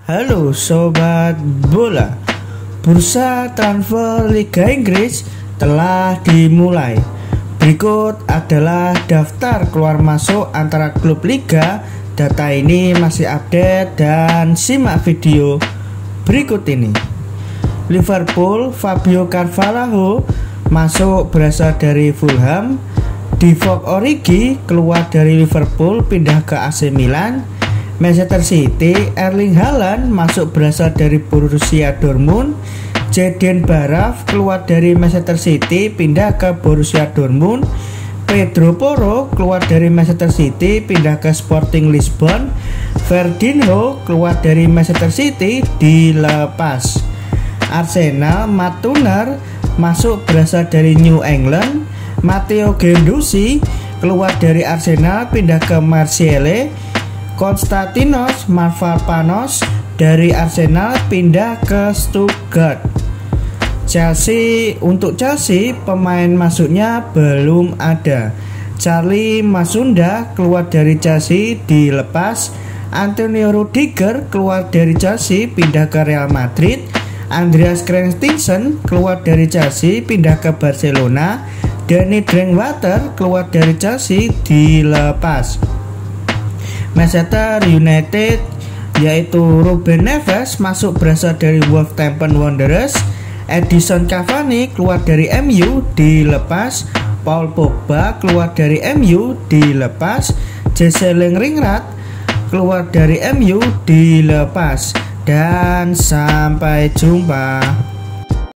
Halo Sobat Bola, bursa transfer Liga Inggris telah dimulai. Berikut adalah daftar keluar masuk antara klub Liga. Data ini masih update dan simak video berikut ini. Liverpool, Fabio Carvalho masuk berasal dari Fulham. Divock Origi keluar dari Liverpool pindah ke AC Milan. Manchester City, Erling Haaland masuk berasal dari Borussia Dortmund. Jadon Baraf keluar dari Manchester City pindah ke Borussia Dortmund. Pedro Porro keluar dari Manchester City pindah ke Sporting Lisbon. Ferdinand keluar dari Manchester City dilepas. Arsenal, Matt Turner masuk berasal dari New England. Matteo Guendouzi keluar dari Arsenal pindah ke Marseille. Konstantinos Mavropanos dari Arsenal pindah ke Stuttgart. Untuk Chelsea pemain masuknya belum ada. Charlie Masunda keluar dari Chelsea dilepas. Antonio Rudiger keluar dari Chelsea pindah ke Real Madrid. Andreas Christensen keluar dari Chelsea pindah ke Barcelona. Danny Drinkwater keluar dari Chelsea dilepas. Manchester United yaitu Ruben Neves masuk berasal dari Wolverhampton Wanderers. Edinson Cavani keluar dari MU dilepas. Paul Pogba keluar dari MU dilepas. Jesse Lingard keluar dari MU dilepas. Dan sampai jumpa.